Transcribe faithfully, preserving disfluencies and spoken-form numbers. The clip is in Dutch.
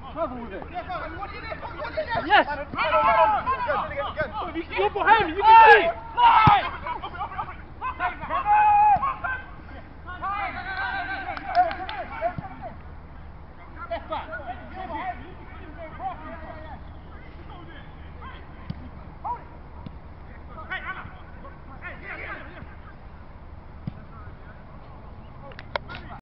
Travel with it. Yes! If you can go behind me, you can see it!